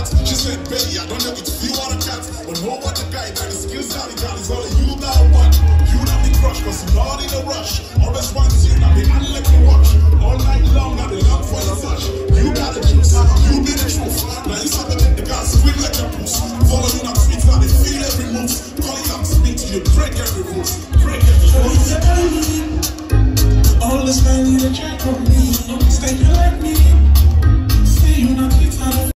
She said, baby, I don't know if you want a cat, but know what the guy that is skills down the girl is all you that want. You not the crush, cause you're not in a rush. Always wants you, now the hand let me watch. All night long, now they love for your touch. You got the juice, you be the truth. Now you said that the girl sweet like a goose. Follow you on Twitter, they feel every move. Calling up, speak to you, break every rule. Break every rule. Always find you to check on me. Stay like me.